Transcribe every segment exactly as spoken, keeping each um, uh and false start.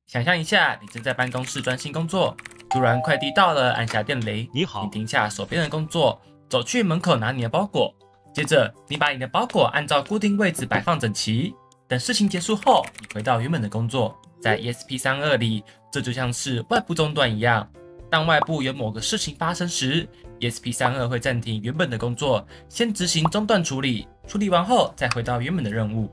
想象一下，你正在办公室专心工作，突然快递到了，按下电雷。 你好， 你停下手边的工作，走去门口拿你的包裹。接着，你把你的包裹按照固定位置摆放整齐。等事情结束后，你回到原本的工作。在 E S P 三十二 里，这就像是外部中断一样。当外部有某个事情发生时 ，E S P 三十二 会暂停原本的工作，先执行中断处理，处理完后再回到原本的任务。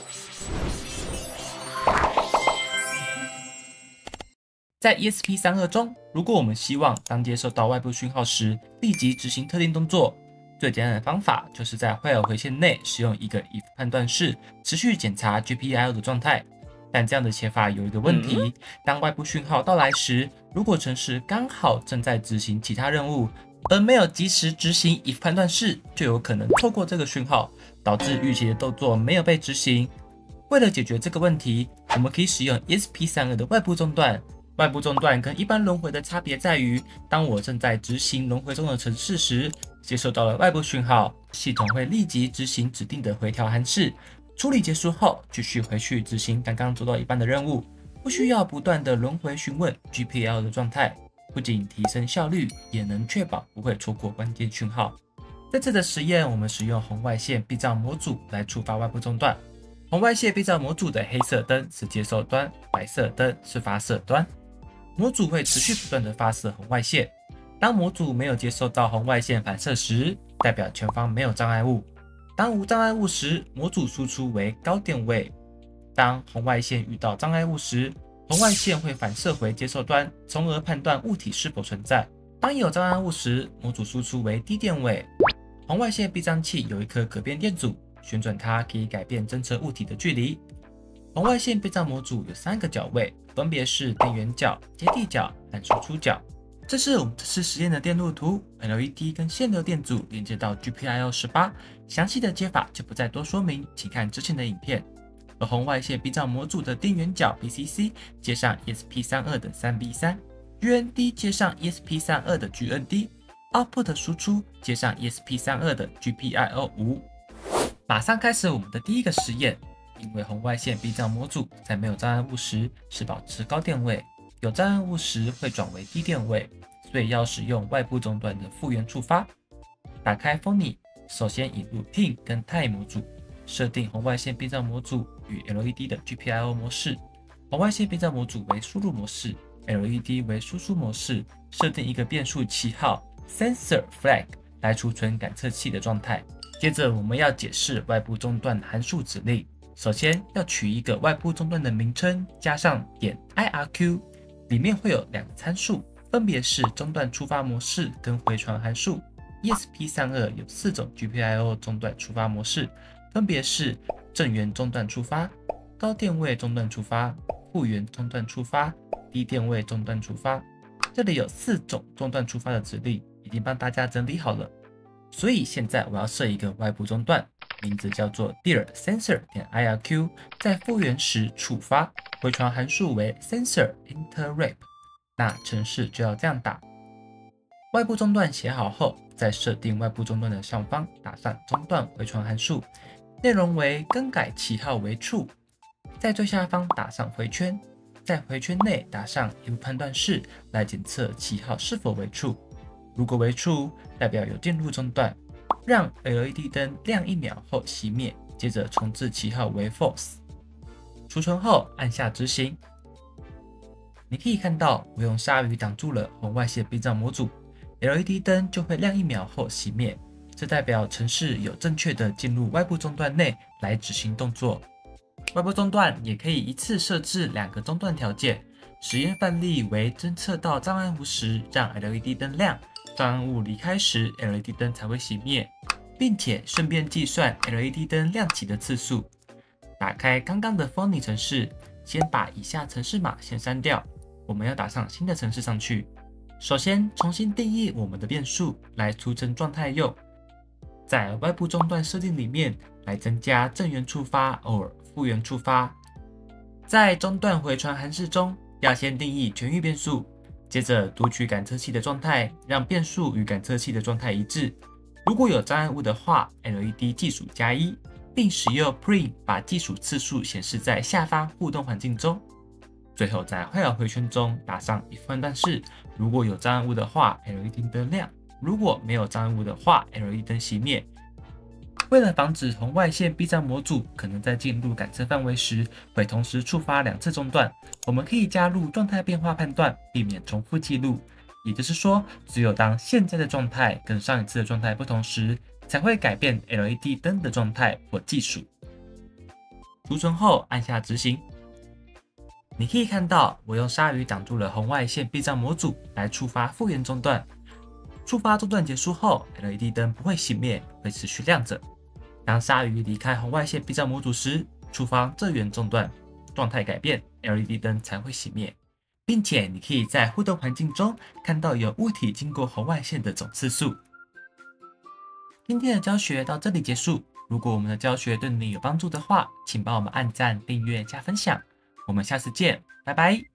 在 E S P 三十二 中，如果我们希望当接收到外部讯号时立即执行特定动作，最简单的方法就是在 while 回线内使用一个 if 判断式，持续检查 G P I O 的状态。但这样的写法有一个问题，嗯、当外部讯号到来时，如果程式刚好正在执行其他任务，而没有及时执行 if 判断式，就有可能错过这个讯号，导致预期的动作没有被执行。为了解决这个问题，我们可以使用 E S P 三十二 的外部中断。外部中断跟一般轮回的差别在于，当我正在执行轮回中的程式时，接收到了外部讯号，系统会立即执行指定的回调函式。处理结束后，继续回去执行刚刚做到一半的任务，不需要不断的轮回询问 G P I O 的状态，不仅提升效率，也能确保不会错过关键讯号。这次的实验，我们使用红外线避障模组来触发外部中断。红外线避障模组的黑色灯是接收端，白色灯是发射端。模组会持续不断的发射红外线，当模组没有接收到红外线反射时，代表前方没有障碍物；当无障碍物时，模组输出为高电位；当红外线遇到障碍物时，红外线会反射回接收端，从而判断物体是否存在；当有障碍物时，模组输出为低电位。红外线避障器有一颗可变电阻，旋转它可以改变侦测物体的距离。红外线避障模组有三个角位，分别是电源角、接地角和输出角。这是我们这次实验的电路图 ，L E D 跟线流电阻连接到 G P I O 十八，详细的接法就不再多说明，请看之前的影片。而红外线避障模组的电源角 B C C 接上 E S P 三十二 的 三 B 三， G N D 接上 E S P 三十二 的 G N D，Output 输出接上 E S P 三十二 的 G P I O 五。马上开始我们的第一个实验。因为红外线避障模组在没有障碍物时是保持高电位，有障碍物时会转为低电位，所以要使用外部中断的复原触发。打开 Phony， 首先引入 Pin 跟 Time 模组，设定红外线避障模组与 L E D 的 G P I O 模式。红外线避障模组为输入模式 ，L E D 为输出模式。设定一个变数旗号 Sensor Flag 来储存感测器的状态。接着我们要解释外部中断函数指令。首先要取一个外部中断的名称，加上点 I R Q， 里面会有两个参数，分别是中断触发模式跟回传函数。E S P 三十二 有四种 G P I O 中断触发模式，分别是正源中断触发、高电位中断触发、复原中断触发、低电位中断触发。这里有四种中断触发的指令，已经帮大家整理好了。所以现在我要设一个外部中断。名字叫做 dir sensor 点 I R Q， 在复原时触发，回传函数为 sensor interrupt。那程式就要这样打。外部中断写好后，在设定外部中断的上方打上中断回传函数，内容为更改旗号为 true， 在最下方打上回圈，在回圈内打上 if 判断式来检测旗号是否为 true。如果为 true， 代表有进入中断。让 L E D 灯亮一秒后熄灭，接着重置旗号为 false。储存后按下执行。你可以看到我用鲨鱼挡住了红外线避障模组 ，L E D 灯就会亮一秒后熄灭，这代表程式有正确的进入外部中断内来执行动作。外部中断也可以一次设置两个中断条件。实验范例为侦测到障碍物时让 L E D 灯亮。障碍物离开时 ，L E D 灯才会熄灭，并且顺便计算 L E D 灯亮起的次数。打开刚刚的 Phony 程式，先把以下程式码先删掉，我们要打上新的程式上去。首先重新定义我们的变数来储存状态用，在外部中断设定里面来增加正源触发 or 复原触发。在中断回传函数中，要先定义全域变数。接着读取感测器的状态，让变数与感测器的状态一致。如果有障碍物的话 ，L E D 计数加一，并使用 print 把计数次数显示在下方互动环境中。 最后在坏了回圈中打上 if 判断式，如果有障碍物的话 ，L E D 灯亮；如果没有障碍物的话 ，L E D 灯熄灭。为了防止红外线避障模组可能在进入感测范围时会同时触发两次中断，我们可以加入状态变化判断，避免重复记录。也就是说，只有当现在的状态跟上一次的状态不同时，才会改变 L E D 灯的状态或技术。储存后按下执行。你可以看到，我用鲨鱼挡住了红外线避障模组来触发复原中断。触发中断结束后 ，L E D 灯不会熄灭，会持续亮着。当鲨鱼离开红外线避障模组时，触发这源中断，状态改变 ，L E D 灯才会熄灭，并且你可以在互动环境中看到有物体经过红外线的总次数。今天的教学到这里结束。如果我们的教学对你有帮助的话，请帮我们按赞、订阅、加分享。我们下次见，拜拜。